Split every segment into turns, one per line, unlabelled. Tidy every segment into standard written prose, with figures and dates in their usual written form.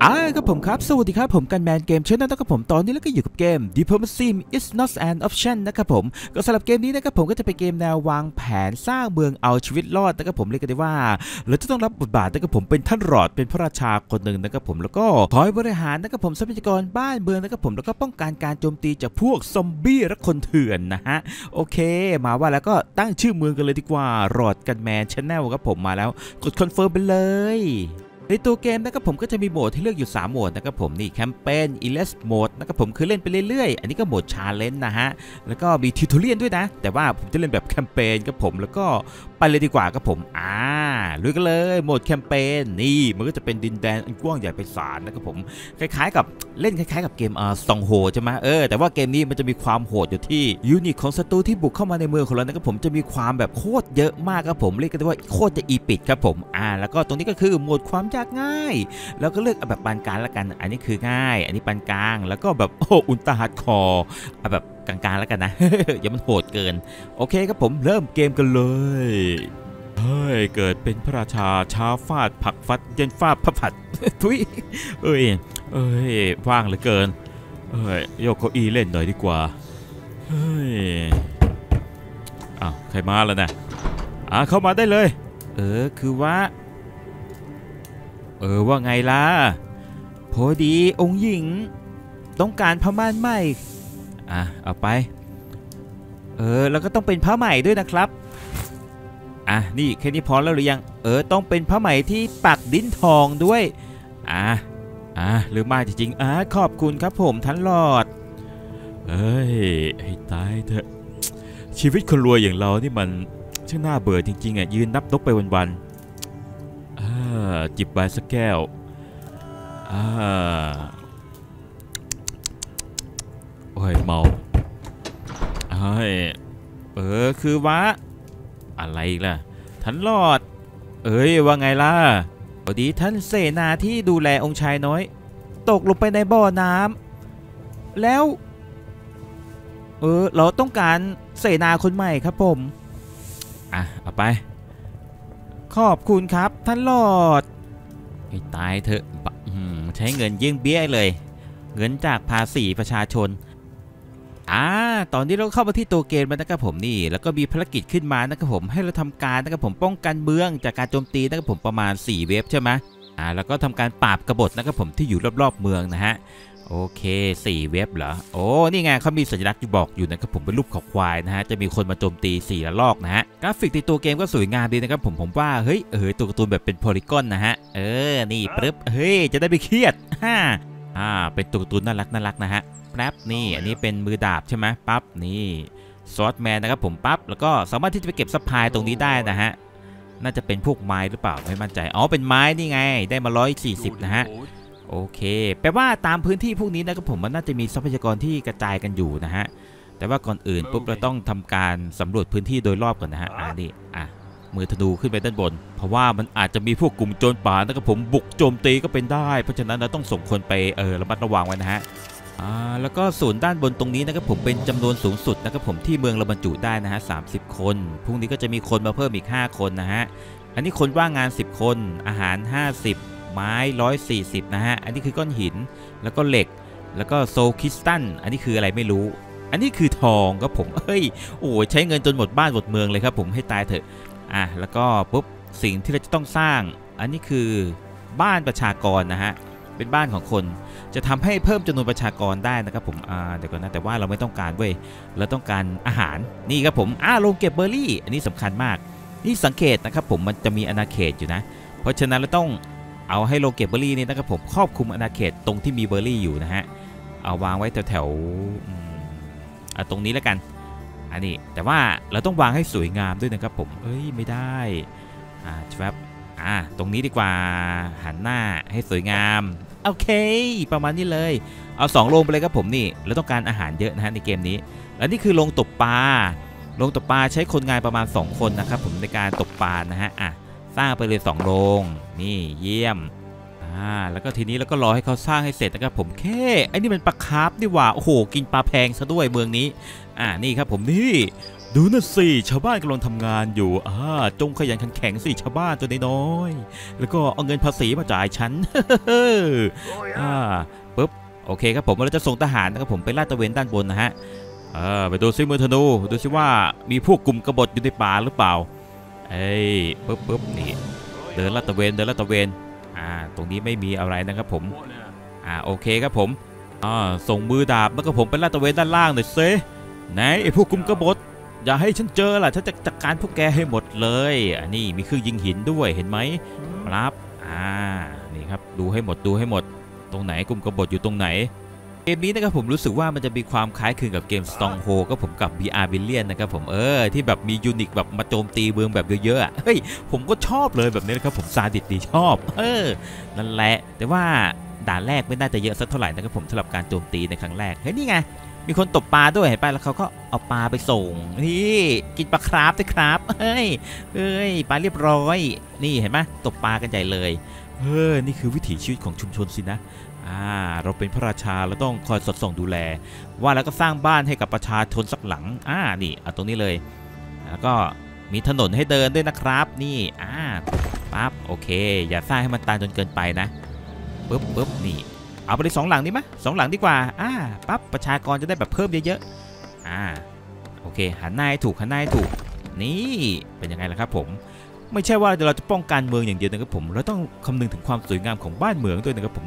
ครับผมครับสวัสดีครับผมกันแมนเกมเช่นนั้นนะครับผมตอนนี้แล้วก็อยู่กับเกม Diplomacy is not an option นะครับผมก็สำหรับเกมนี้นะครับผมก็จะเป็นเกมแนววางแผนสร้างเมืองเอาชีวิตรอดนะครับผมเรียกกันได้ว่าเราจะต้องรับบทบาทนะครับผมเป็นท่านหลอดเป็นพระราชาคนหนึ่งนะครับผมแล้วก็คอยบริหารนะครับผมทรัพยากรบ้านเมืองนะครับผมแล้วก็ป้องกันการโจมตีจากพวกซอมบี้และคนเถื่อนนะฮะโอเคมาว่าแล้วก็ตั้งชื่อเมืองกันเลยดีกว่าหลอดกันแมนชแนลครับผมมาแล้วกดคอนเฟิร์มไปเลยในตัวเกมนะครับผมก็จะมีโหมดที่เลือกอยู่3โหมดนะครับผมนี่แคมเปญอีเลสโหมดนะครับผมคือเล่นไปเรื่อยๆอันนี้ก็โหมดชาเลนจ์นะฮะแล้วก็มีทิวทอเรียลด้วยนะแต่ว่าผมจะเล่นแบบแคมเปญครับผมแล้วก็ไปเลยดีกว่าครับผมลุยกันเลยโหมดแคมเปญนี่มันก็จะเป็นดินแดนอันกว้างใหญ่ไพศาลนะครับผมคล้ายๆกับเล่นคล้ายๆกับเกมซองโฮใช่ไหมแต่ว่าเกมนี้มันจะมีความโหดอยู่ที่ยูนิตของศัตรูที่บุกเข้ามาในเมืองของเรานะครับผมจะมีความแบบโคตรเยอะมากครับผมเรียกกันว่าโคตรจะอีปิดครับผมแล้วก็ตรงนี้ก็คือโหมดความยากง่ายแล้วก็เลือกแบบปานกลางแล้วกันอันนี้คือง่ายอันนี้ปานกลางแล้วก็แบบอุลตร้าฮาร์ดคอร์แบบกลางๆแล้วกันนะ อย่ามันโหดเกินโอเคครับผมเริ่มเกมกันเลยเฮ้ยเกิดเป็นพระราชาช้าฟาดผักฟัดเย็นฟาดผัดทุยเอ้ยว่างเหลือเกินโยกเก้าอี้เล่นหน่อยดีกว่าเฮ้ยใครมาแล้วนะเข้ามาได้เลยคือว่าว่าไงล่ะพอดีองค์หญิงต้องการผ้าม่านใหม่เอาไปแล้วก็ต้องเป็นผ้าใหม่ด้วยนะครับนี่แค่นี้พอแล้วหรือยังต้องเป็นผ้าไหมที่ปักดิ้นทองด้วยหรือไม่จริงๆขอบคุณครับผมท่านหลอดให้ตายเถอะชีวิตคนรวยอย่างเรานี่มันช่างน่าเบื่อจริงๆยืนนับนกไปวันๆจิบไวน์สักแก้วโอ้ยเมาคือว่าอะไรล่ะท่านหลอดว่าไงล่ะพอดีท่านเสนาที่ดูแลองค์ชายน้อยตกลงไปในบ่อน้ำแล้วเราต้องการเสนาคนใหม่ครับผมเอาไปขอบคุณครับท่านหลอดให้ตายเถอะใช้เงินยื่นเบี้ยเลยเงินจากภาษีประชาชนตอนนี้เราเข้ามาที่ตัวเกมแล้วนะครับผมนี่แล้วก็มีภารกิจขึ้นมานะครับผมให้เราทำการนะครับผมป้องกันเมืองจากการโจมตีนะครับผมประมาณ4เวฟใช่ไหมแล้วก็ทำการปราบกบฏนะครับผมที่อยู่รอบๆเมืองนะฮะโอเค4เวฟเหรอนี่ไงเขามีสัญลักษณ์บอกอยู่นะครับผมเป็นรูปขอควายนะฮะจะมีคนมาโจมตี4ระลอกนะฮะกราฟิกในตัวเกมก็สวยงามดีนะครับผมว่าเฮ้ยตัวการ์ตูนแบบเป็นโพลีกอนนะฮะนี่ปึ๊บจะได้ไม่เครียดเป็นตัวการ์ตูนน่ารักนะฮะแป๊บนี่อันนี้เป็นมือดาบใช่ไหมปั๊บนี่ซอสแมนนะครับผมปั๊บแล้วก็สามารถที่จะไปเก็บซัพพลายตรงนี้ได้นะฮะน่าจะเป็นพวกไม้หรือเปล่าไม่มั่นใจเป็นไม้นี่ไงได้มา140นะฮะโอเคแปลว่าตามพื้นที่พวกนี้นะครับผมมันน่าจะมีทรัพยากรที่กระจายกันอยู่นะฮะแต่ว่าก่อนอื่นปุ๊บเราต้องทำการสำรวจพื้นที่โดยรอบก่อนนะฮะนี่มือธนูขึ้นไปด้านบนเพราะว่ามันอาจจะมีพวกกลุ่มโจรป่านะครับผมบุกโจมตีก็เป็นได้เพราะฉะนั้นเราต้องส่งคนไประมัดระวังไว้นะฮะแล้วก็ศูนย์ด้านบนตรงนี้นะครับผมเป็นจำนวนสูงสุดนะครับผมที่เมืองเราบรรจุได้นะฮะ30 คนพรุ่งนี้ก็จะมีคนมาเพิ่มอีก5 คนนะฮะอันนี้คนว่างงาน10 คนอาหาร50ไม้140นะฮะอันนี้คือก้อนหินแล้วก็เหล็กแล้วก็โซลคริสตัลอันนี้คืออะไรไม่รู้อันนี้คือทองครับผมใช้เงินจนหมดบ้านหมดเมืองเลยครับผมให้ตายเถอะแล้วก็ปุ๊บสิ่งที่เราจะต้องสร้างอันนี้คือบ้านประชากรนะฮะเป็นบ้านของคนจะทำให้เพิ่มจำนวนประชากรได้นะครับผมเดี๋ยวก่อนนะแต่ว่าเราไม่ต้องการเว้ยเราต้องการอาหารนี่ครับผมโรงเก็บเบอร์รี่อันนี้สำคัญมากนี่สังเกตนะครับผมมันจะมีอาณาเขตอยู่นะเพราะฉะนั้นเราต้องเอาให้โรงเก็บเบอร์รี่นี่นะครับผมครอบคลุมอาณาเขตตรงที่มีเบอร์รี่อยู่นะฮะเอาวางไว้แถวตรงนี้แล้วกันอันนี้แต่ว่าเราต้องวางให้สวยงามด้วยนะครับผมไม่ได้ครับตรงนี้ดีกว่าหันหน้าให้สวยงามโอเคประมาณนี้เลยเอา2โรงไปเลยครับผมนี่เราต้องการอาหารเยอะนะฮะในเกมนี้และนี่คือโรงตกปลาใช้คนงานประมาณ2 คนนะครับผมในการตกปลานะฮะสร้างไปเลย2 โรงนี่เยี่ยมแล้วก็ทีนี้เราก็รอให้เขาสร้างให้เสร็จนะครับผมไอ้นี่มันปลาคาร์ฟนี่หว่าโอ้โหกินปลาแพงซะด้วยเมืองนี้นี่ครับผมนี่ดูนั่นสิชาวบ้านกำลังทำงานอยู่จงขยันขันแข็งสิชาวบ้านตัวน้อยๆแล้วก็เอาเงินภาษีมาจ่ายฉัน ปุ๊บโอเคครับผมเราจะส่งทหารนะครับผมไปลาดตระเวนด้านบนนะฮะไปดูซิมือธนูดูซิว่ามีพวกกลุ่มกบฏอยู่ในป่าหรือเปล่าปุ๊บนี่เดินลาดตระเวนตรงนี้ไม่มีอะไรนะครับผมโอเคครับผมส่งมือดาบแล้วก็ผมไปลาดตระเวนด้านล่างหน่อยซิไหนไอ้พวกกลุ่มกบฏอย่าให้ฉันเจอล่ะฉันจะจัดการพวกแกให้หมดเลยนี่มีเครื่องยิงหินด้วยเห็นไหมครับนี่ครับดูให้หมดตรงไหนกลุ่มกบฏอยู่ตรงไหนเกมนี้นะครับผมรู้สึกว่ามันจะมีความคล้ายคลึงกับเกม Stronghold ก็ผมกับ VR Billion นะครับผมที่แบบมียูนิคแบบมาโจมตีเมืองแบบเยอะๆเฮ้ยผมก็ชอบเลยแบบนี้นะครับผมซาดิสดีชอบนั่นแหละแต่ว่าด่านแรกไม่น่าจะเยอะสักเท่าไหร่นะครับผมสำหรับการโจมตีในครั้งแรกเฮ้ยนี่ไงมีคนตบปลาด้วยเห็นป่ะแล้วเขาก็เอาปลาไปส่งนี่กินปลาคราฟด้วยครับเฮ้ยปลาเรียบร้อยนี่เห็นไหมตบปลากันใหญ่เลยนี่คือวิถีชีวิตของชุมชนสินะเราเป็นพระราชาเราต้องคอยสอดส่องดูแลว่าแล้วก็สร้างบ้านให้กับประชาชนสักหลังนี่เอาตรงนี้เลยแล้วก็มีถนนให้เดินด้วยนะครับนี่ปั๊บโอเคอย่าสร้างให้มันตันจนเกินไปนะปุ๊บนี่เอาไปเลย2 หลังดีไหม2 หลังดีกว่าปั๊บประชากรจะได้แบบเพิ่มเยอะๆโอเคหันหน้าให้ถูกนี่เป็นยังไงล่ะครับผมไม่ใช่ว่าเราจะป้องกันเมืองอย่างเดียวนะครับผมเราต้องคำนึงถึงความสวยงามของบ้านเมืองด้วยนะครับผม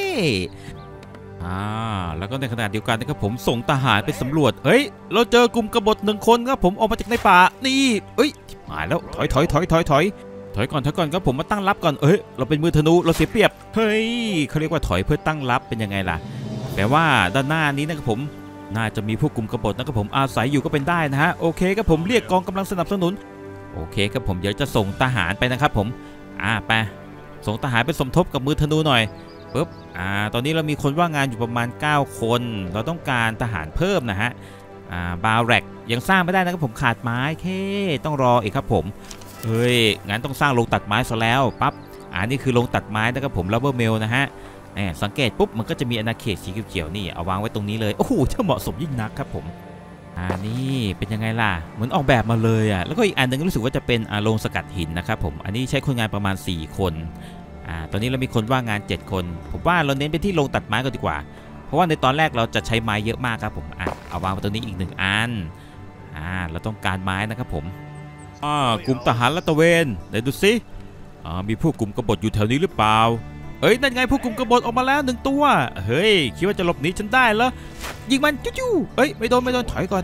แล้วก็ในขณะเดียวกันนะครับผมส่งทหารไปสำรวจเราเจอกลุ่มกบฏ1 คนครับผมออกมาจากในป่านี่มาแล้วถอยก่อนครับผมมาตั้งรับก่อนเราเป็นมือธนูเราเสียเปรียบเขาเรียกว่าถอยเพื่อตั้งรับเป็นยังไงล่ะแปลว่าด้านหน้านี้นะครับผมน่าจะมีพวกกลุ่มกบฏนะครับผมอาศัยอยู่ก็เป็นได้นะฮะโอเคครับผมเรียกกองกำลังสนับสนุนโอเคครับผมเดี๋ยวจะส่งทหารไปนะครับผมไปส่งทหารไปสมทบกับมือธนูหน่อยปุ๊บตอนนี้เรามีคนว่างงานอยู่ประมาณ9 คนเราต้องการทหารเพิ่มนะฮะบาแร็กยังสร้างไม่ได้นะครับผมขาดไม้ต้องรออีกครับผมงั้นต้องสร้างโรงตัดไม้ซะแล้วปั๊บนี่คือโรงตัดไม้นะครับผมลับเบอร์เมลนะฮะสังเกตปุ๊บมันก็จะมีอาณาเขตสีเขียวๆนี่เอาวางไว้ตรงนี้เลยโอ้โหจะเหมาะสมยิ่งนักครับผมนี่เป็นยังไงล่ะเหมือนออกแบบมาเลยแล้วก็อีกอันนึงรู้สึกว่าจะเป็นโรงสกัดหินนะครับผมอันนี้ใช้คนงานประมาณ4 คนตอนนี้เรามีคนว่างงาน7 คนผมว่าเราเน้นไปที่โรงตัดไม้ก็ดีกว่าเพราะว่าในตอนแรกเราจะใช้ไม้เยอะมากครับผมเอาวางไว้ตรงนี้อีก1 อันเราต้องการไม้นะครับผมกลุ่มทหารลาดตระเวนไหนดูสิมีพวกกลุ่มกบฏอยู่แถวนี้หรือเปล่านั่นไงพวกกลุ่มกบฏออกมาแล้ว1 ตัวคิดว่าจะหลบหนีฉันได้เหรอยิงมันจู่ๆไม่โดนถอยก่อน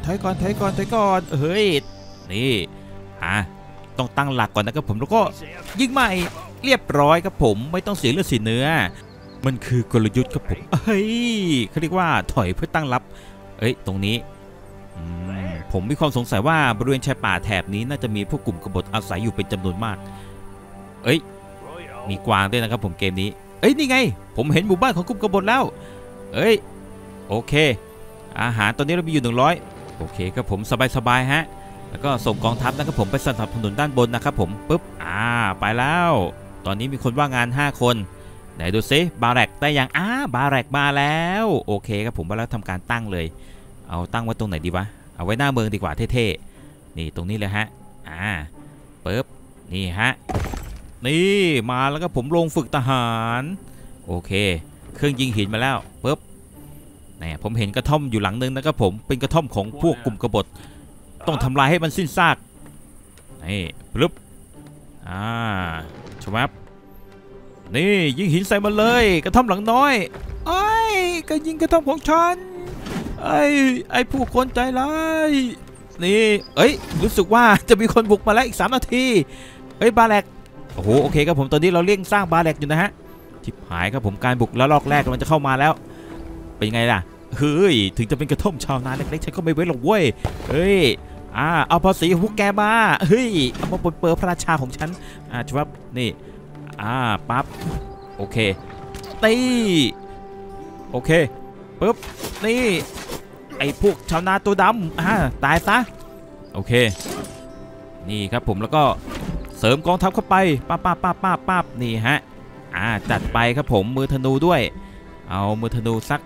นี่ต้องตั้งหลักก่อนนะครับผมแล้วก็ยิงใหม่เรียบร้อยครับผมไม่ต้องเสียเลือดเสียเนื้อมันคือกลยุทธ์ครับผมเขาเรียกว่าถอยเพื่อตั้งรับตรงนี้ผมมีความสงสัยว่าบริเวณชายป่าแถบนี้น่าจะมีพวกกลุ่มกบฏอาศัยอยู่เป็นจำนวนมากมีกวางด้วยนะครับผมเกมนี้นี่ไงผมเห็นหมู่บ้านของกลุ่มกบฏแล้วโอเคอาหารตอนนี้เรามีอยู่100โอเคครับผมสบายฮะแล้วก็ส่งกองทัพนะครับผมไปสนับสนุนด้านบนนะครับผมปุ๊บไปแล้วตอนนี้มีคนว่างงาน5 คนไหนดูซิบาแร็กได้ยังบาแร็กมาแล้วโอเคครับผมแล้วทำการตั้งเลยเอาตั้งไว้ตรงไหนดีวะเอาไว้หน้าเมืองดีกว่าเท่ๆนี่ตรงนี้เลยฮะปุ๊บนี่ฮะนี่มาแล้วก็ผมลงฝึกทหารโอเคเครื่องยิงหินมาแล้วปุ๊บผมเห็นกระท่อมอยู่หลังนึงนะครับผมเป็นกระท่อมของพวกกลุ่มกบฏต้องทำลายให้มันสิ้นซากนี่ปึ๊บชวับนี่ยิงหินใส่มาเลยกระท่อมหลังน้อยก็ยิงกระท่อมของฉันไอ้ผู้คนใจร้ายนี่รู้สึกว่าจะมีคนบุกมาแล้วอีก3 นาทีบาแร็กโอ้โหโอเคครับผมตอนนี้เราเร่งสร้างบาแร็กอยู่นะฮะชิบหายครับผมการบุกแล้วรอบแรกมันจะเข้ามาแล้วเป็นไงล่ะถึงจะเป็นกระท่อมชาวนาเล็กๆฉันก็ไม่เว้นหรอกเว้ยเอาภาษีของพวกแกมาเอามาปนเปื้อนพระราชาของฉันครับนี่ปั๊บโอเคตีโอเคปุ๊บนี่ไอ้พวกชาวนาตัวดำตายซะโอเคนี่ครับผมแล้วก็เสริมกองทัพเข้าไปปั๊บนี่ฮะจัดไปครับผมมือธนูด้วยเอามือธนูสัก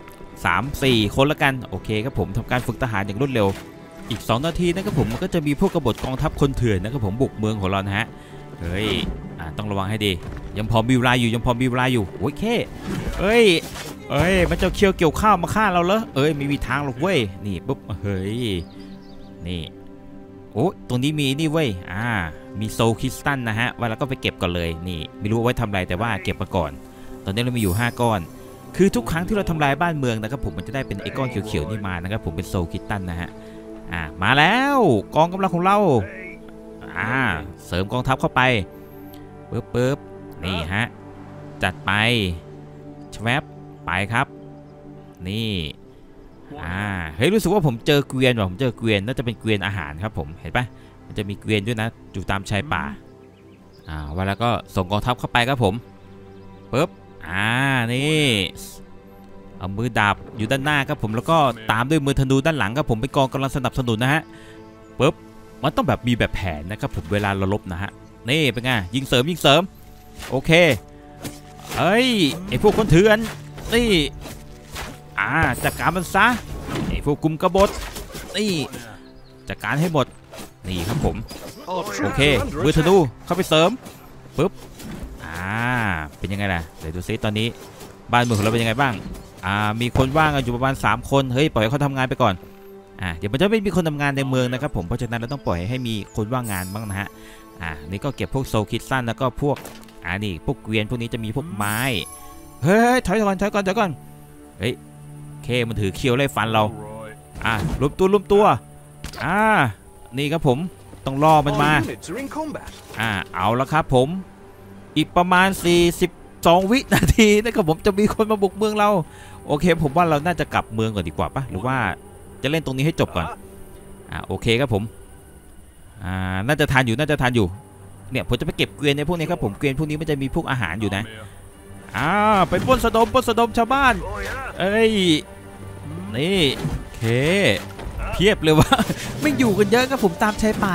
3-4 คนละกันโอเคครับผมทำการฝึกทหารอย่างรวดเร็วอีก2 นาทีนะครับผมมันก็จะมีพวกกบฏกองทัพคนเถื่อนนะครับผมบุกเมืองของเรานะฮะเฮ้ยต้องระวังให้ดียังพอมีเวลาอยู่โอ้ยเอ้ยมันจะเคี่ยวเกี่ยวข้าวมาฆ่าเราเหรอไม่มีทางหรอกเว้ยนี่ปุ๊บเฮ้ยนี่โอ้ตรงนี้มีนี่เว้ยมีโซลคริสตัลนะฮะว่าเราก็ไปเก็บก่อนเลยนี่ไม่รู้ว่าไว้ทำอะไรแต่ว่าเก็บมาก่อนตอนนี้เรามีอยู่5 ก้อนคือทุกครั้งที่เราทำลายบ้านเมืองนะครับผมมันจะได้เป็นไอ้ก้อนเขียวๆนี่มานะครับผมเป็นโซลคริสตัลนะฮะมาแล้วกองกำลังของเราเสริมกองทัพเข้าไปปึ๊บนี่ฮะจัดไปแวบไปครับนี่เฮ้ยรู้สึกว่าผมเจอเกวียนน่าจะเป็นเกวียนอาหารครับผมเห็นปะมันจะมีเกวียนด้วยนะอยู่ตามชายป่าวันแล้วก็ส่งกองทัพเข้าไปครับผมปึ๊บนี่เอามือดาบอยู่ด้านหน้าครับผมแล้วก็ตามด้วยมือธนูด้านหลังครับผมเป็นกองกำลังสนับสนุนนะฮะปึ๊บมันต้องแบบมีแบบแผนนะครับผมเวลาเราลบนะฮะนี่เป็นไงยิงเสริมโอเคไอพวกคนเถื่อนนี่จัดการมันซะไอพวกกลุ่มกบฏนี่จัดการให้หมดนี่ครับผมโอเคมือธนูเข้าไปเสริมปึ๊บเป็นยังไงล่ะเดี๋ยวดูซิตอนนี้บ้านเมืองของเราเป็นยังไงบ้างมีคนว่างอยู่ประมาณ3 คนเฮ้ยปล่อยให้เขาทำงานไปก่อนเดี๋ยวมันจะไม่มีคนทำงานในเมืองนะครับผมเพราะฉะนั้นเราต้องปล่อยให้มีคนว่างงานบ้างนะฮะนี่ก็เก็บพวกโซลคริสตัลแล้วก็พวกนี่พวกเกวียนพวกนี้จะมีพวกไม้เฮ้ยถอยก่อนเฮ้ยเคมันถือเคี้ยวไล่ฟันเรารวมตัวนี่ครับผมต้องล่อมันมาเอาละครับผมอีกประมาณ42 วินาทีนะครับผมจะมีคนมาบุกเมืองเราโอเคผมว่าเราน่าจะกลับเมืองก่อนดีกว่าปะหรือว่าจะเล่นตรงนี้ให้จบก่อนโอเคครับผมน่าจะทันอยู่เนี่ยผมจะไปเก็บเกวียนในพวกนี้ครับผมเกวียนพวกนี้มันจะมีพวกอาหารอยู่นะไปปล้นสะดมชาวบ้านนี่เคเพียบเลยว่าไม่อยู่กันเยอะครับผมตามชายป่า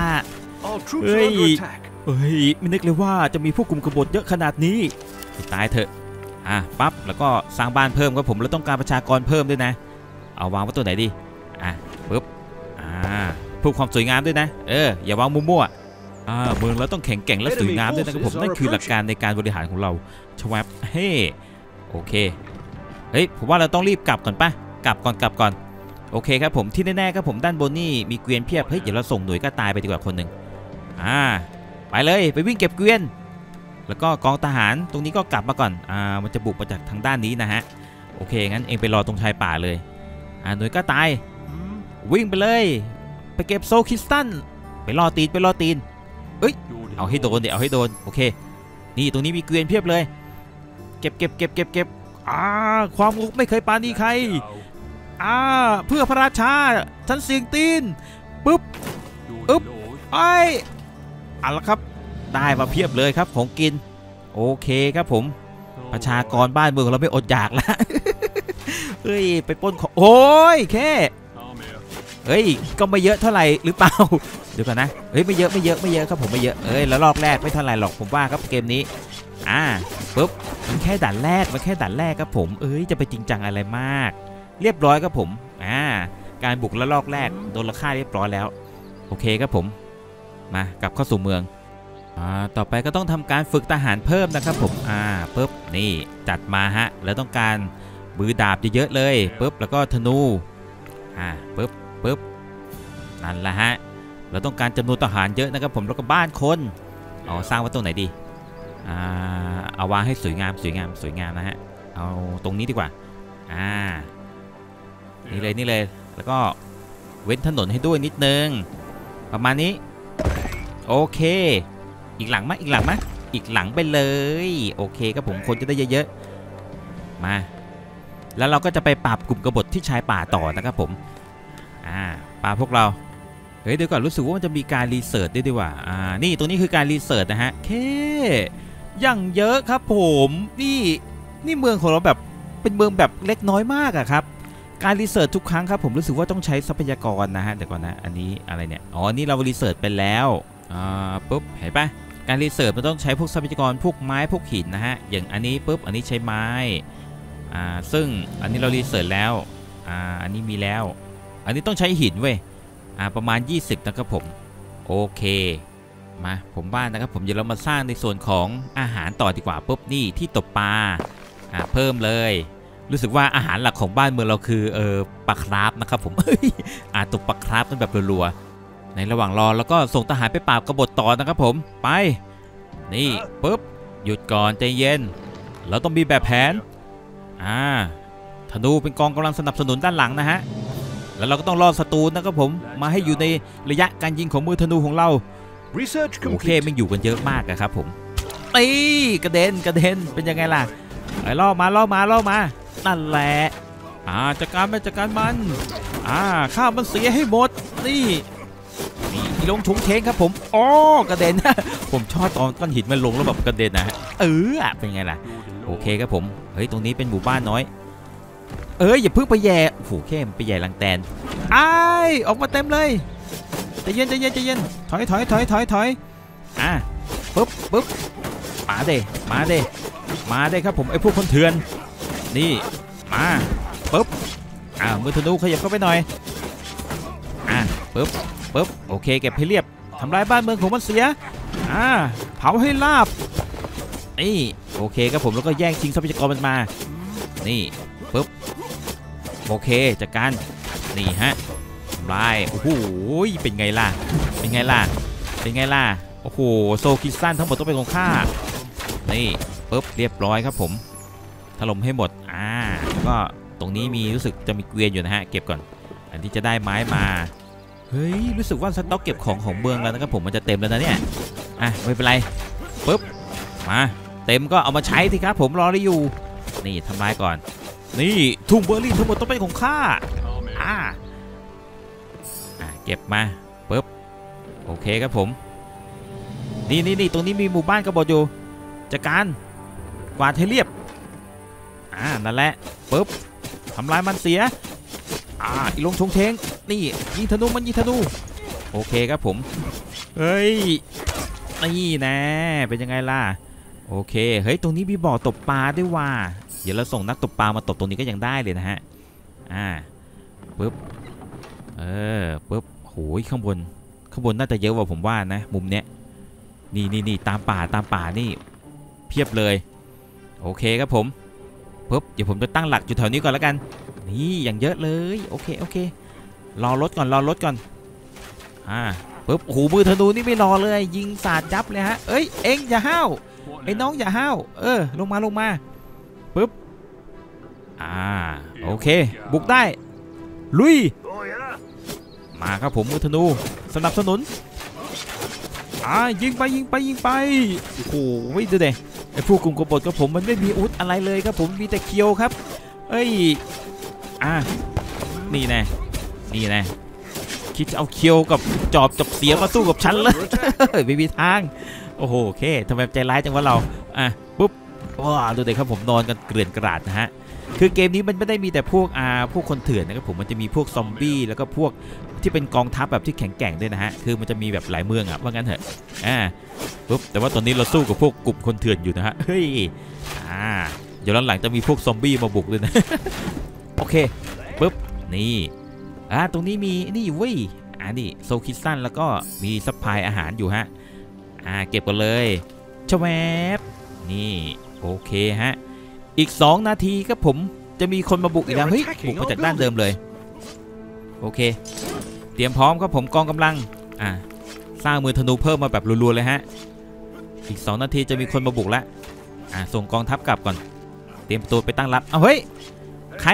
ไม่นึกเลยว่าจะมีพวกกลุ่มกบฏเยอะขนาดนี้ตายเถอะปั๊บแล้วก็สร้างบ้านเพิ่มครับผมแล้วต้องการประชากรเพิ่มด้วยนะเอาวางไว้ตัวไหนดีปึ๊บเพื่อความสวยงามด้วยนะอย่าวางมั่วๆเมืองเราต้องแข็งแกร่งและสวยงามด้วยนะครับผมนั่นคือหลักการในการบริหารของเราชวับโอเคเฮ้ยผมว่าเราต้องรีบกลับก่อนปะกลับก่อนโอเคครับผมที่แน่ๆครับผมด้านบนนี่มีเกวียนเพียบเฮ้ยเดี๋ยวเราส่งหน่วยกล้าตายไปดีกว่าคนหนึ่งไปเลยไปวิ่งเก็บเกวียนแล้วก็กองทหารตรงนี้ก็กลับมาก่อนมันจะบุกมาจากทางด้านนี้นะฮะโอเคงั้นเองไปรอตรงชายป่าเลยหน่วยกล้าตายวิ่งไปเลยไปเก็บโซลคริสตัลไปรอตีนเอาให้โดนโอเคนี่ตรงนี้มีเกวียนเพียบเลยเก็บความรู้ไม่เคยปาณีใครเพื่อพระราชาฉันเสียงตีนปึ๊บเอาละครับได้มาเพียบเลยครับของกินโอเคครับผมประชากรบ้านเมืองเราไม่อดอยากแล้วไปปล้นของโอ้ยแค่ก็ไม่เยอะเท่าไหร่หรือเปล่าเดี๋ยวก่อนนะไม่เยอะครับผมไม่เยอะแล้วรอบแรกไม่เท่าไหร่หรอกผมว่าครับเกมนี้ปุ๊บมันแค่ด่านแรกครับผมจะไปจริงจังอะไรมากเรียบร้อยครับผมการบุกละลอกแรกโดนราคาเรียบร้อยแล้วโอเคครับผมมากลับเข้าสู่เมืองต่อไปก็ต้องทำการฝึกทหารเพิ่มนะครับผมปุ๊บนี่จัดมาฮะแล้วต้องการมือดาบเยอะๆเลยปุ๊บแล้วก็ธนูปุ๊บนั่นแหละฮะเราต้องการจำนวนทหารเยอะนะครับผมแล้วก็บ้านคนสร้างไว้ตรงไหนดีเอาวางให้สวยงามนะฮะเอาตรงนี้ดีกว่านี่เลยแล้วก็เว้นถนนให้ด้วยนิดนึงประมาณนี้โอเคอีกหลังไหมอีกหลังไปเลยโอเคครับผมคนจะได้เยอะๆมาแล้วเราก็จะไปปราบกลุ่มกบฏที่ชายป่าต่อนะครับผมปราบพวกเราเดี๋ยวก่อนรู้สึกว่ามันจะมีการรีเสิร์ชด้วยดีกว่านี่ตรงนี้คือการรีเสิร์ชนะฮะอย่างเยอะครับผมนี่เมืองของเราแบบเป็นเมืองแบบเล็กน้อยมากอะครับการรีเสิร์ชทุกครั้งครับผมรู้สึกว่าต้องใช้ทรัพยากรนะฮะเดี๋ยวก่อนนะอันนี้อะไรเนี่ยนี่เรารีเสิร์ชไปแล้วปุ๊บเห็นปะการรีเสิร์ชมันต้องใช้พวกทรัพยากรพวกไม้พวกหินนะฮะอย่างอันนี้ปุ๊บอันนี้ใช้ไม้ซึ่งอันนี้เรารีเสิร์ชแล้วอันนี้มีแล้วอันนี้ต้องใช้หินเว้ยประมาณ20นะครับผมโอเคมาผมบ้านนะครับผมเดี๋ยวเรามาสร้างในส่วนของอาหารต่อดีกว่าปุ๊บนี่ที่ตกปลาเพิ่มเลยรู้สึกว่าอาหารหลักของบ้านเมืองเราคือปลาคราฟนะครับผมตกปลาคราฟมันแบบรัวๆในระหว่างรอแล้วก็ส่งทหารไปปราบกบฏต่อนะครับผมไปนี่ปุ๊บหยุดก่อนใจเย็นเราต้องมีแบบแผนธนูเป็นกองกำลังสนับสนุนด้านหลังนะฮะแล้วเราก็ต้องล่อศัตรูนะครับผมมาให้อยู่ในระยะการยิงของมือธนูของเราโอเคไม่อยู่กันเยอะมากครับผมกระเด็นเป็นยังไงล่ะไอ้ล่อมานั่นแหละจัดการมันข้ามันเสียให้หมดนี่ลงถุงเทงครับผมกระเด็น ผมชอบตอนก้อนหินมันลงแล้วแบบกระเด็นนะเป็นไงล่ะโอเคครับผมเฮ้ยตรงนี้เป็นหมู่บ้านน้อยอย่าเพิ่งไปแย่โอ้โหเข้มไปแย่ลังแตนออกมาเต็มเลยใจเย็นถอยปุ๊บมาเด้ครับผมไอ้พวกคนเถื่อนนี่มาปุ๊บมือธนูขยับเข้าไปหน่อยปุ๊บโอเคเก็บให้เรียบทำลายบ้านเมืองของมันเสียเผาให้ราบโอเคครับผมแล้วก็แย่งชิงทรัพยากรมันมานี่ปุ๊บโอเคจัดการนี่ฮะทำลายโอ้โหเป็นไงล่ะโอ้โหโซคิซันทั้งหมดต้องเป็นของข้านี่ปุ๊บเรียบร้อยครับผมถล่มให้หมดแล้วก็ตรงนี้มีรู้สึกจะมีเกวียนอยู่นะฮะเก็บก่อนอันที่จะได้ไม้มาเฮ้ยรู้สึกว่าสต็อกเก็บของเมืองแล้วนะครับผมมันจะเต็มแล้วนะเนี่ยไม่เป็นไรปุ๊บมาเต็มก็เอามาใช้สิครับผมรอได้อยู่นี่ทำลายก่อนนี่ทุ่งเบอร์รี่ทั้งหมดต้องเป็นของข้าเก็บมาปุ๊บโอเคครับผมนี่ตรงนี้มีหมู่บ้านกบฏอยู่จัดการกวาดให้เรียบนั่นแหละปุ๊บทำลายมันเสียอีลงชงเทงนี่ยิงธนูโอเคครับผมเฮ้ยนี่แน่เป็นยังไงล่ะโอเคเฮ้ยตรงนี้มีบ่อตกปลาด้วยว่ะเดี๋ยวเราส่งนักตกปลามาตกตรงนี้ก็ยังได้เลยนะฮะปุ๊บปุ๊บโหยข้างบนน่าจะเยอะกว่าผมว่านะมุมเนี้ยนี่ตามป่านี่เพียบเลยโอเคครับผมปุ๊บเดี๋ยวผมจะตั้งหลักอยู่แถวนี้ก่อนแล้วกันนี่อย่างเยอะเลยโอเครอรถก่อนปุ๊บโอ้โหมือธนูนี่ไม่รอเลยยิงสาดจับเลยฮะเอ็งอย่าห้าวไอ้น้องอย่าห้าวลงมาปุ๊บโอเคบุกได้ลุยมาครับผมมือธนูสนับสนุนยิงไปโอ้โหดูดิไอ้พวกกลุ่มกบฏกับผมมันไม่มีอาวุธอะไรเลยครับผมมีแต่เคียวครับนี่แน่คิดจะเอาเคียวกับจอบจับเสียมาสู้กับฉันเลยไม่มีทางโอ้โหโอเคทำไมใจร้ายจังวะเราปุ๊บดูดิครับผมนอนกันเกลื่อนกราดนะฮะคือเกมนี้มันไม่ได้มีแต่พวกคนเถื่อนนะครับผมมันจะมีพวกซอมบี้แล้วก็พวกที่เป็นกองทัพแบบที่แข็งแกร่งด้วยนะฮะคือมันจะมีแบบหลายเมืองว่างั้นเถอะปุ๊บแต่ว่าตอนนี้เราสู้กับพวกกลุ่มคนเถื่อนอยู่นะฮะเฮ้ยเดี๋ยวหลังจะมีพวกซอมบี้มาบุกเลยนะโอเคปุ๊บนี่ตรงนี้มีนี่เว้ยนี่โซคิสันแล้วก็มีซัพพลายอาหารอยู่ฮะเก็บกันเลยชแวบนี่โอเคฮะอีก2 นาทีครับผมจะมีคนมาบุกอีกแล้วเฮ้ยบุกมาจากด้านเดิมเลยโอเคเตรียมพร้อมครับผมกองกำลังสร้างมือธนูเพิ่มมาแบบรัวๆเลยฮะอีก2 นาทีจะมีคนมาบุกแล้วส่งกองทัพกลับก่อนเตรียมตัวไปตั้งรับเฮ้ยใค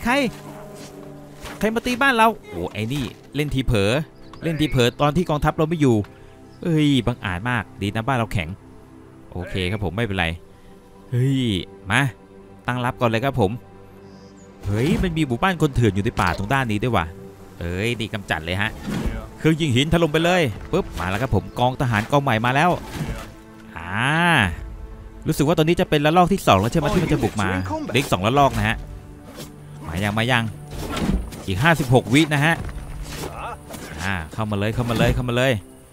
รมาตีบ้านเราโอ้ไอ้นี่เล่นทีเผลอตอนที่กองทัพเราไม่อยู่บังอาจมากดีนะบ้านเราแข็งโอเคครับผมไม่เป็นไรมาตั้งรับก่อนเลยครับผมมันมีหมู่บ้านคนเถื่อนอยู่ในป่าตรงด้านนี้ด้วยว่ะนี่กำจัดเลยฮะเครื่องยิงหินถล่มไปเลยปุ๊บมาแล้วครับผมกองทหารกองใหม่มาแล้วรู้สึกว่าตอนนี้จะเป็นระลอกที่2แล้วใช่ไหมที่มันจะบุกมาเล็ก2 ระลอกนะฮะมายังอีก56 วินะฮะเข้ามาเลย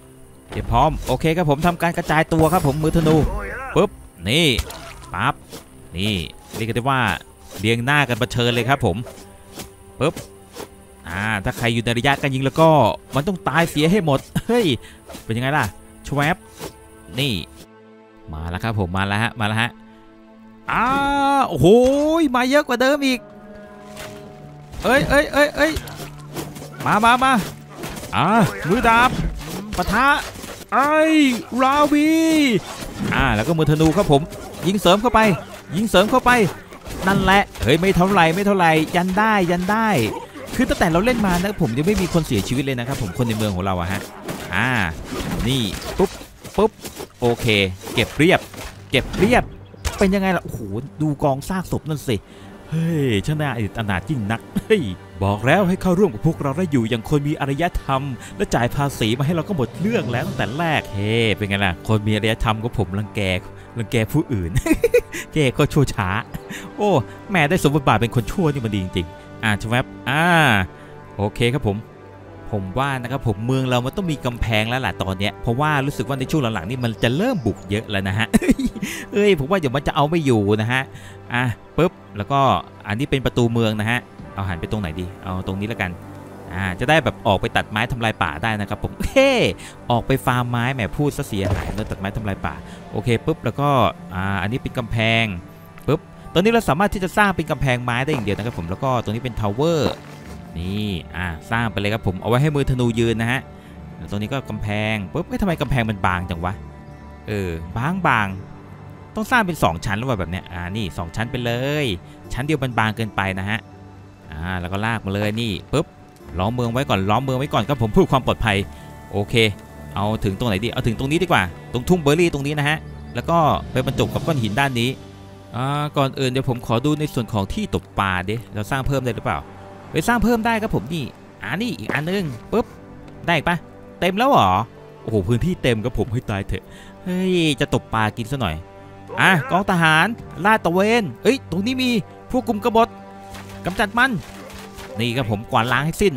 เก็บพร้อมโอเคครับผมทำการกระจายตัวครับผมมือธนูปุ๊บนี่ปั๊บนี่เรียกได้ว่าเรียงหน้ากันเผชิญเลยครับผมปุ๊บถ้าใครอยู่ในระยะการยิงแล้วก็มันต้องตายเสียให้หมดเฮ้ยเป็นยังไงล่ะชวบนี่มาแล้วครับผมมาแล้วฮะโอ้โหมาเยอะกว่าเดิมอีกเอ้ยมามือดาบปะทะราวีแล้วก็มือธนูครับผมยิงเสริมเข้าไปนั่นแหละเฮ้ยไม่เท่าไหร่ยันได้คือตั้งแต่เราเล่นมานะผมยังไม่มีคนเสียชีวิตเลยนะครับผมคนในเมืองของเราอะฮะนี่ปุ๊บโอเคเก็บเรียบเป็นยังไงล่ะโอ้โหดูกองซากศพนั่นสิเฮ้ยชนะอนาถยิ่งนักเฮ้ยบอกแล้วให้เข้าร่วมกับพวกเราได้อยู่อย่างคนมีอารยธรรมและจ่ายภาษีมาให้เราก็หมดเรื่องแล้วตั้งแต่แรกเฮ้เป็นไงล่ะคนมีอารยธรรมก็ผมรังแกผู้อื่น แกก็ชั่วช้าโอ้แม่ได้สมบทบาทเป็นคนชั่วนี่มันดีจริงๆใช่ไหมโอเคครับผมว่านะครับผมเมืองเรามันต้องมีกำแพงแล้วแหละตอนเนี้ยเพราะว่ารู้สึกว่าในช่วงหลังๆนี่มันจะเริ่มบุกเยอะแล้วนะฮะ ผมว่าเดี๋ยวมันจะเอาไม่อยู่นะฮะปุ๊บแล้วก็อันนี้เป็นประตูเมืองนะฮะเอาหันไปตรงไหนดีเอาตรงนี้แล้วกันจะได้แบบออกไปตัดไม้ทำลายป่าได้นะครับผมออกไปฟาร์มไม้แหมพูดซะเสียหายเลยตัดไม้ทำลายป่าโอเคปุ๊บแล้วก็อันนี้เป็นกำแพงปุ๊บตอนนี้เราสามารถที่จะสร้างเป็นกำแพงไม้ได้อย่างเดียวนะครับผมแล้วก็ตรงนี้เป็นทาวเวอร์นี่สร้างไปเลยครับผมเอาไว้ให้มือธนูยืนนะฮะตรงนี้ก็กำแพงปุ๊บทำไมกำแพงมันบางจังวะบางต้องสร้างเป็น2ชั้นหรือเปล่าแบบเนี้ยนี่2ชั้นไปเลยชั้นเดียวมันบางเกินไปนะฮะแล้วก็ลากมาเลยนี่ปุ๊บล้อมเมืองไว้ก่อนครับผมเพื่อความปลอดภัยโอเคเอาถึงตรงไหนดีเอาถึงตรงนี้ดีกว่าตรงทุ่งเบอร์รี่ตรงนี้นะฮะแล้วก็ไปบรรจบกับก้อนหินด้านนี้ก่อนอื่นเดี๋ยวผมขอดูในส่วนของที่ตกปลาดิเราสร้างเพิ่มได้หรือเปล่าไปสร้างเพิ่มได้ครับผมนี่นี่อีกอันนึงปุ๊บได้ปะเต็มแล้วเหรอโอ้โหพื้นที่เต็มครับผมให้ตายเถอะเฮ้ยจะตกปลากินซะหน่อยกองทหารลาดตระเวนตรงนี้มีผู้กุมกบฏกำจัดมันนี่ครับผมกวาดล้างให้สิ้น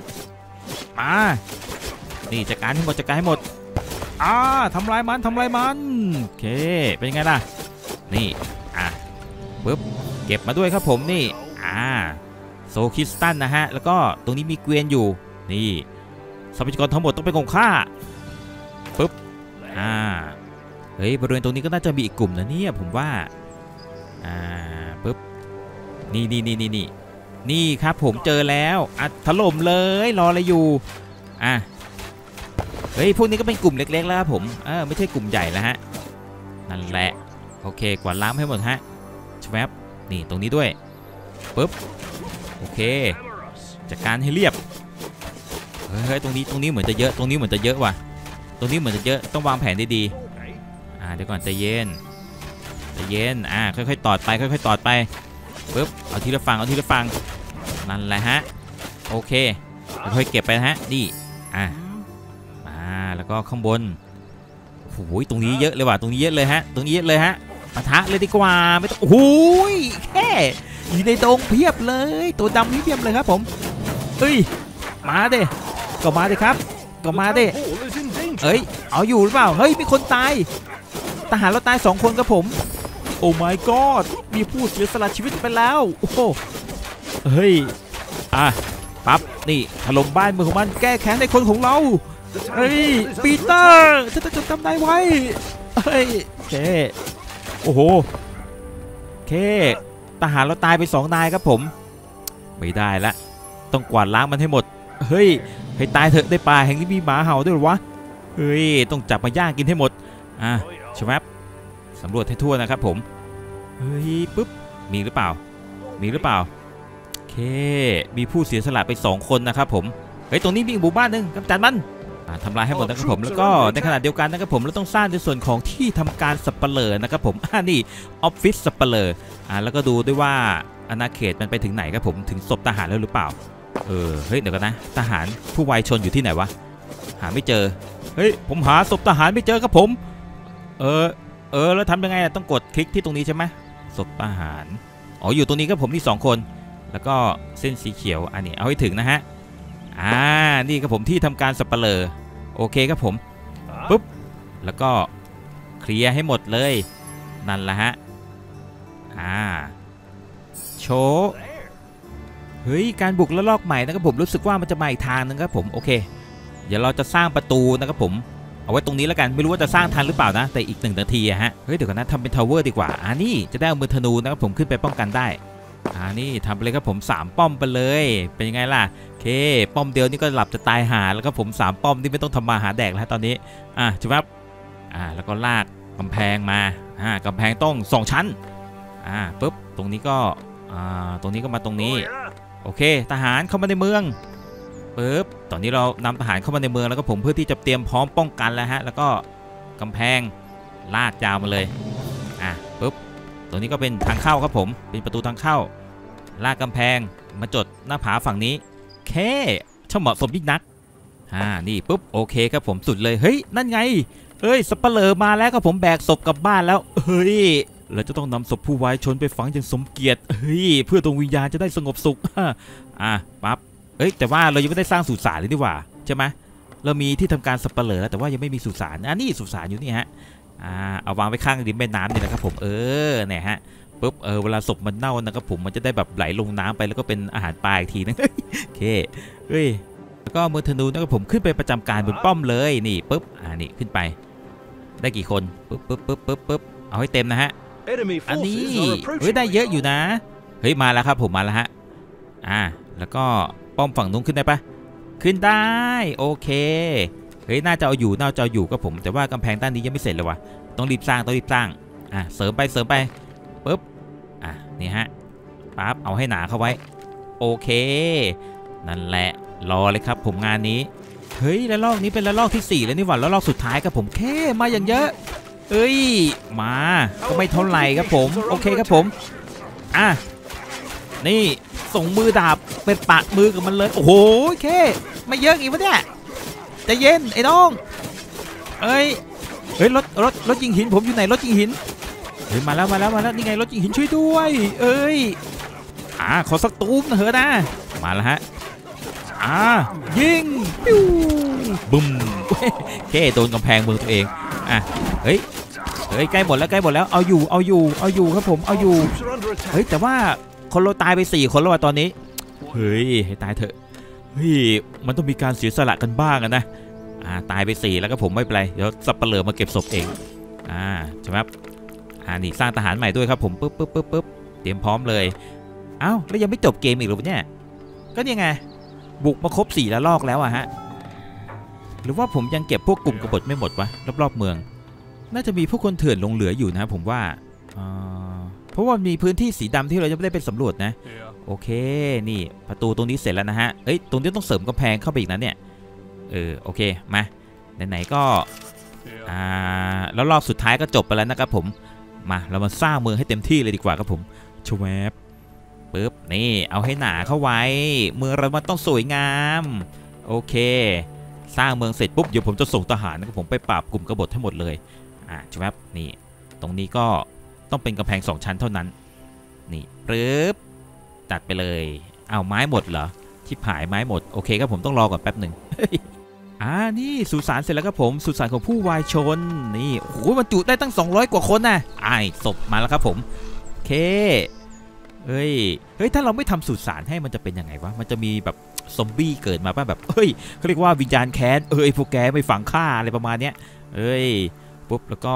นี่จัดการให้หมดทำลายมันโอเคเป็นยังไงล่ะนี่ปุ๊บเก็บมาด้วยครับผมนี่โซคิสตันนะฮะแล้วก็ตรงนี้มีเกวียนอยู่นี่ทรัพยากรทั้งหมดต้องเป็นของข้าปุ๊บเฮ้ยบริเวณตรงนี้ก็น่าจะมีอีกกลุ่มนะเนี่ยผมว่าปุ๊บนี่ครับผมเจอแล้วถล่มเลยรออะไรอยู่เฮ้ยพวกนี้ก็เป็นกลุ่มเล็กๆแล้วครับผมไม่ใช่กลุ่มใหญ่แล้วฮะนั่นแหละโอเคกวาดล้างให้หมดฮะแชวบนี่ตรงนี้ด้วยปุ๊บโอเคจัดการให้เรียบเฮ้ยตรงนี้เหมือนจะเยอะว่ะต้องวางแผนดีๆเดี๋ยวก่อนใจเย็นค่อยๆตอดไปปุ๊บเอาทีละฝั่งนั่นแหละฮะโอเคค่อยๆเก็บไปนะฮะนี่แล้วก็ข้างบนโอ้ยตรงนี้เยอะเลยว่ะตรงนี้เยอะเลยฮะปะทะเลยดีกว่าไม่ต้องโอ้ยแค่อยู่ในตรงเพียบเลยตัวดำนี่เพียบเลยครับผมมาเด้ก็มาเด้ครับเอาอยู่หรือเปล่าเฮ้ยมีคนตายทหารเราตาย2 คนครับผมโอ้ my god มีผู้เสียสละชีวิตไปแล้วโอ้โหเฮ้ยปั๊บนี่ถล่มบ้านเมืองของมันแก้แค้นในคนของเราปีเตอร์จะจำได้ไว้โอ้โหทหารเราตายไป2 นายครับผมไม่ได้ละต้องกวาดล้างมันให้หมดให้ตายเถอะได้ป่าแห่งนี้มีหมาเห่าด้วยหรอวะต้องจับมาย่างกินให้หมดใช่ไหมสำรวจให้ทั่วนะครับผมปุ๊บมีหรือเปล่ามีผู้เสียสละไป2 คนนะครับผมตรงนี้มีหมู่บ้านหนึ่งกำจัดมันทำลายให้หมดนะครับผมแล้วก็ในขณะเดียวกันนะครับผมเราต้องสร้างในส่วนของที่ทำการสัปเหร่อนะครับผมนี่ออฟฟิศสัปเหร่อแล้วก็ดูด้วยว่าอาณาเขตมันไปถึงไหนครับผมถึงศพทหารแล้วหรือเปล่าเดี๋ยวกันนะทหารผู้วายชนอยู่ที่ไหนวะหาไม่เจอผมหาศพทหารไม่เจอครับผมแล้วทำยังไงต้องกดคลิกที่ตรงนี้ใช่ไหมศพทหารอยู่ตรงนี้ครับผมที่2 คนแล้วก็เส้นสีเขียวอันนี้เอาให้ถึงนะฮะนี่ครับผมที่ทำการสัปเหร่อโอเคครับผมปุ๊บแล้วก็เคลียร์ให้หมดเลยนั่นแหละฮะโชว์เฮ้ยการบุกระลอกใหม่นะครับผมรู้สึกว่ามันจะมาอีกทางนึงครับผมโอเคเดี๋ยวเราจะสร้างประตูนะครับผมเอาไว้ตรงนี้แล้วกันไม่รู้ว่าจะสร้างทันหรือเปล่านะแต่อีก1 นาทีฮะเฮ้ยเดี๋ยวก่อนนะทำเป็นทาวเวอร์ดีกว่านี่จะได้เอามือธนูนะครับผมขึ้นไปป้องกันได้นี่ทำไปเลยครับผม3 ป้อมไปเลยเป็นยังไงล่ะโอเคป้อมเดียวนี่ก็หลับจะตายหาแล้วครับผม3 ป้อมนี่ไม่ต้องทำมาหาแดกแล้วตอนนี้ใช่ไหมแล้วก็ลากกำแพงมากำแพงต้อง2 ชั้นปุ๊บตรงนี้ก็ตรงนี้ก็มาตรงนี้โอเคทหารเข้ามาในเมืองปุ๊บตอนนี้เรานำทหารเข้ามาในเมืองแล้วก็ผมเพื่อที่จะเตรียมพร้อมป้องกันแล้วฮะแล้วก็กำแพงลาดยาวมาเลยปุ๊บตรงนี้ก็เป็นทางเข้าครับผมเป็นประตูทางเข้าลากกำแพงมาจดหน้าผาฝั่งนี้แค่ช่างเหมาะสมยิ่งนักนี่ปุ๊บโอเคครับผมสุดเลยเฮ้ยนั่นไงเฮ้ยสัปเหร่อมาแล้วครับผมแบกศพกลับบ้านแล้วเฮ้ยเราจะต้องนำศพผู้วายชนไปฝังอย่างสมเกียรติเฮ้ยเพื่อดวงวิญญาณจะได้สงบสุขปั๊บแต่ว่าเรายังไม่ได้สร้างสุสานเลยดีกว่าใช่ไหมเรามีที่ทำการสัปเหร่อแต่ว่ายังไม่มีสุสานนี่สุสานอยู่นี่ฮะเอาวางไว้ข้างริมแม่น้ำนี่แหละครับผมเนี่ยฮะปุ๊บเวลาศพมันเน่านะครับผมมันจะได้แบบไหลลงน้ำไปแล้วก็เป็นอาหารปลาอีกทีนึงโอเคเฮ้ยแล้วก็มือธนูนะครับผมขึ้นไปประจำการบนป้อมเลยนี่ปุ๊บนี่ขึ้นไปได้กี่คนปุ๊บเอาให้เต็มนะฮะอันนี้เฮ้ยได้เยอะอยู่นะเฮ้ยมาแล้วครับผมมาแล้วฮะแล้วก็ป้อมฝั่งนู้นขึ้นได้ปะขึ้นได้โอเคเฮ้ยน่าจะเอาอยู่ก็ผมแต่ว่ากำแพงด้านนี้ยังไม่เสร็จเลยวะต้องรีบสร้างเสริมไปปุ๊บนี่ฮะปั๊บเอาให้หนาเข้าไว้โอเคนั่นแหละรอเลยครับผมงานนี้เฮ้ยระลอกนี้เป็นระลอกที่4แล้วนี่หว่าระลอกสุดท้ายครับผมแค่มาอย่างเยอะมาก็ไม่เท่าไหร่ครับผมโอเคครับผมนี่ส่งมือดาบเป็นปากมือกับมันเลยโอ้โหแค่ไม่เยอะอีกวะเนี่ยใจเย็นไอ้น้องเฮ้ยรถยิงหินผมอยู่ไหนรถยิงหินเฮ้ยมาแล้วนี่ไงรถยิงหินช่วยด้วยขอสักตูมนะเถอะนะมาแล้วฮะยิงปิ้วบึ้มแค่โดนกำแพงมือตัวเองเฮ้ยใกล้หมดแล้วเอาอยู่ครับผมเอาอยู่เฮ้ยแต่ว่าคนเราตายไป4 คนแล้วตอนนี้เฮ้ยให้ตายเถอะเฮ้ยมันต้องมีการเสียสละกันบ้างนะตายไป4แล้วก็ผมไม่เป็นไรเดี๋ยวสับปะเหร่อมาเก็บศพเองใช่ไหมนี่สร้างทหารใหม่ด้วยครับผมปุ๊บเตรียมพร้อมเลยแล้วยังไม่จบเกมอีกหรอเนี่ยก็ยังไงบุกมาครบ4 ระลอกแล้วฮะหรือว่าผมยังเก็บพวกกลุ่มกบฏไม่หมดวะรอบๆเมืองน่าจะมีพวกคนเถื่อนลงเหลืออยู่นะผมว่าเพราะว่ามีพื้นที่สีดำที่เราจะไม่ได้ไปสำรวจนะโอเคนี่ประตูตรงนี้เสร็จแล้วนะฮะตรงนี้ต้องเสริมกำแพงเข้าไปอีกนะเนี่ยโอเคมาไหนๆก็แล้วรอบสุดท้ายก็จบไปแล้วนะครับผมมาเรามาสร้างเมืองให้เต็มที่เลยดีกว่าครับผมชวบปึ๊บนี่เอาให้หนาเข้าไว้เมืองเรามันต้องสวยงามโอเคสร้างเมืองเสร็จปุ๊บเดี๋ยวผมจะส่งทหารนะครับผมไปปราบกลุ่มกบฏทั้งหมดเลยชวบนี่ตรงนี้ก็ต้องเป็นกำแพง2 ชั้นเท่านั้นนี่ปึ๊บตัดไปเลยเอาไม้หมดเหรอที่ผายไม้หมดโอเคครับผมต้องรอก่อนแป๊บหนึ่งนี่สุสานเสร็จแล้วครับผมสุสานของผู้วายชนนี่โอ้โหมันจุได้ตั้ง200 กว่าคนนะศพมาแล้วครับผมโอเคเฮ้ยถ้าเราไม่ทำสุสานให้มันจะเป็นยังไงวะมันจะมีแบบซอมบี้เกิดมาป่ะแบบเขาเรียกว่าวิญญาณแค้นพวกแกไม่ฝังฆ่าอะไรประมาณเนี้ยปุ๊บแล้วก็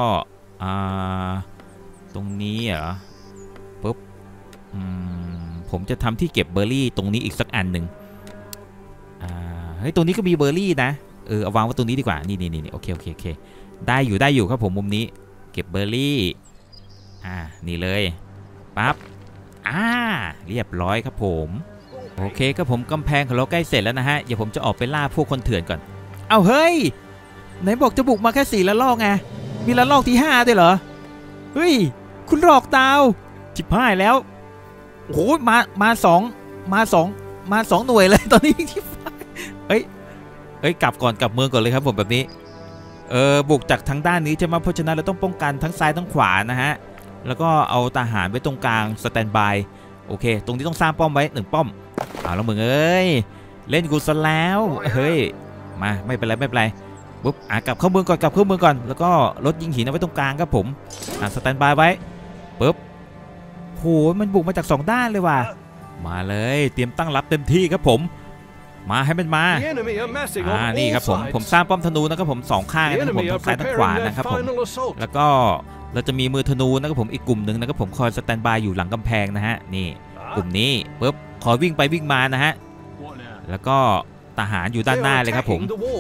ตรงนี้เหรอปุ๊บผมจะทำที่เก็บเบอร์รี่ตรงนี้อีกสักอันหนึ่งตรงนี้ก็มีเบอร์รี่นะเอาวางไว้ตรงนี้ดีกว่านี่โอเคได้อยู่ครับผมมุมนี้เก็บเบอร์รี่นี่เลยปั๊บเรียบร้อยครับผมโอเคครับผมกำแพงของเราใกล้เสร็จแล้วนะฮะเดี๋ยวผมจะออกไปล่าพวกคนเถื่อนก่อนเฮ้ยไหนบอกจะบุกมาแค่4 ระลอกไงมีระลอกที่5ด้วยเหรอเฮ้ยคุณหลอกดาวจิบหายแล้วโอ้โหมา2 หน่วยเลยตอนนี้ที่กลับก่อนกลับเมืองก่อนเลยครับผมแบบนี้บุกจากทางด้านนี้ใช่ไหมเพราะฉะนั้นเราต้องป้องกันทั้งซ้ายทั้งขวานะฮะแล้วก็เอาทหารไว้ตรงกลางสแตนบายโอเคตรงนี้ต้องสร้างป้อมไว้1 ป้อมแล้วมึงเล่นกูซะแล้วเฮ้ยมาไม่เป็นไรปุ๊บกลับเข้าเมืองก่อนแล้วก็รถยิงหินเอาไว้ตรงกลางครับผมสแตนบายไว้ปุ๊บโหมันบุกมาจาก2ด้านเลยว่ะมาเลยเตรียมตั้งรับเต็มที่ครับผมมาให้มันมานี่ครับผมสร้างป้อมธนูนะครับผม2ข้างนะครับผมทั้งซ้ายทั้งขวานะครับผมแล้วก็เราจะมีมือธนูนะครับผมอีกกลุ่มหนึ่งนะครับผมคอยสแตนบายอยู่หลังกำแพงนะฮะนี่กลุ่มนี้ปุ๊บคอยวิ่งไปวิ่งมานะฮะแล้วก็ทหารอยู่ด้านหน้าเลยครับผม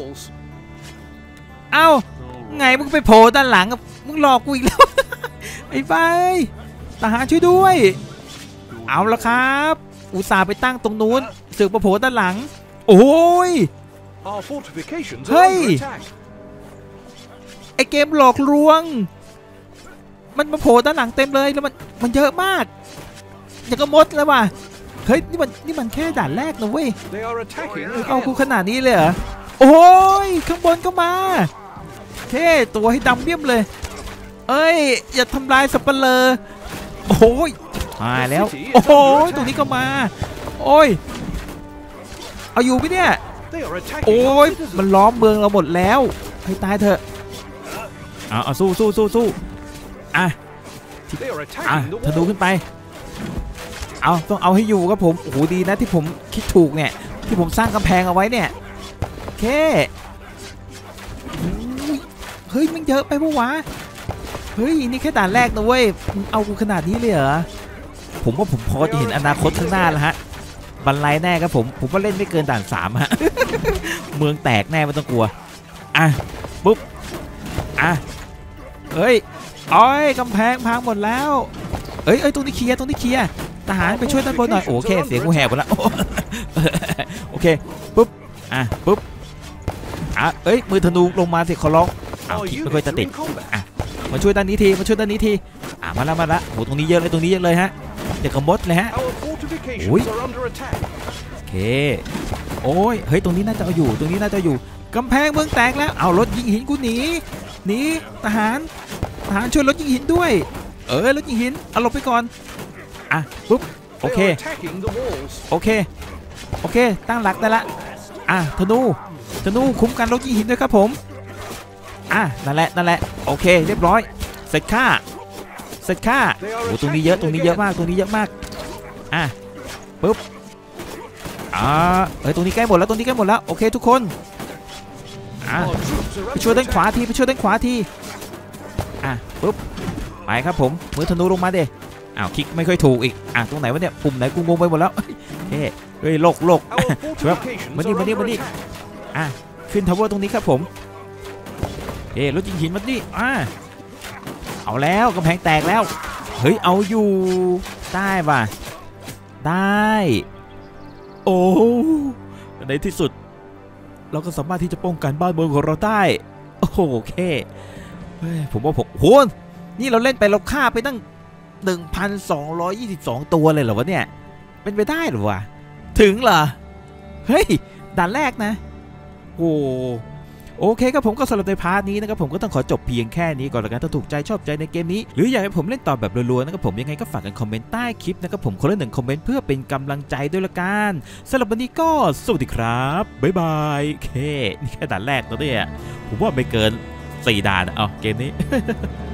เอ้าไงมึงไปโผล่ด้านหลังมึงหลอกกูอีกแล้ว ไอ้บ้าทหารช่วยด้วยเอาละครับอุตส่าห์ไปตั้งตรงนู้นเสือกมาโผล่ด้านหลังโอ้ยเฮ้ยไอเกมหลอกลวงมันมาโผล่ด้านหลังเต็มเลยแล้วมันเยอะมากอย่างก็มดแล้วว่ะเฮ้ยนี่มันแค่ด่านแรกนะเว้ยเอากูขนาดนี้เลยเหรอโอ้ยข้างบนก็มาเท่ตัวให้ดำเบี้ยมเลยเอ้ยอย่าทำลายสับเปลือโอ้ยมาแล้วโอ้ยตรงนี้ก็มาโอ้ยเอาอยู่ไหมเนี่ยโอ้ยมันล้อมเมืองเราหมดแล้วให้ตายเถอะเอาสู้ธนูขึ้นไปต้องเอาให้อยู่ครับผมโอ้โหดีนะที่ผมคิดถูกเนี่ยที่ผมสร้างกำแพงเอาไว้เนี่ยโอเคเฮ้ยมันเยอะไปปะวะเฮ้ยนี่แค่ด่านแรกนะเว้ยเอากูขนาดนี้เลยเหรอผมว่าผมพอจะเห็นอนาคตข้างหน้าแล้วฮะบรรลัยแน่ครับผมว่าเล่นไม่เกินด่าน3ฮะ เมืองแตกแน่ไม่ต้องกลัวปุ๊บเฮ้ยกำแพงพังหมดแล้วเอ้ยตรงนี้เคลียร์ทหารไปช่วยด้านบนหน่อยโอเคเสียงกูแหบหมดแล้วโอเคปุ๊บปุ๊บเอ้ยมือธนูลงมาสิขอร้องคิดไม่ค่อยจะติดมาช่วยด้านนี้ทีมาละโหตรงนี้เยอะเลยฮะเด็กกระมดเลยฮะโอ้ยโอเคโอ้ยเฮ้ยตรงนี้น่าจะเอาอยู่กำแพงเมืองแตกแล้วเอารถยิงหินกูหนีทหารช่วยรถยิงหินด้วยรถยิงหินเอาหลบไปก่อนปุ๊บโอเคตั้งหลักได้ละธนูคุ้มกันรถยิงหินด้วยครับผมนั่นแหละโอเคเรียบร้อยเสร็จค่าโอ้ตรงนี้เยอะมากปุ๊บตรงนี้ใกล้หมดแล้วโอเคทุกคนไปช่วยด้านขวาทีปุ๊บไปครับผมมือธนูลงมาเด้คลิกไม่ค่อยถูกอีกตรงไหนวะเนี่ยปุ่มไหนกูงงไปหมดแล้วเฮ้ยโลกช่วยมาดิขึ้นทาวเวอร์ตรงนี้ครับผมรถยิงหินมาดิเอาแล้วกำแพงแตกแล้วเฮ้ยเอาอยู่ได้ป่ะได้โอ้ในที่สุดเราก็สามารถที่จะป้องกันบ้านเมืองของเราได้โอ้โหโอเคผมว่าโหนี่เราเล่นไปเราฆ่าไปตั้ง 1,222 ตัวเลยเหรอวะเนี่ยเป็นไปได้หรือวะถึงเหรอเฮ้ยด่านแรกนะโอเคครับผมก็สำหรับในพาร์ทนี้นะครับผมก็ต้องขอจบเพียงแค่นี้ก่อนละกันถ้าถูกใจชอบใจในเกมนี้หรืออยากให้ผมเล่นต่อแบบรัวๆนะครับผมยังไงก็ฝากกันคอมเมนต์ใต้คลิปนะครับผมคนละ1 คอมเมนต์เพื่อเป็นกำลังใจด้วยละกันสำหรับวันนี้ก็สวัสดีครับบ๊ายบายโอเคนี่แค่ด่านแรกตัวเนี่ยผมว่าไม่เกิน4 ด่านเกมนี้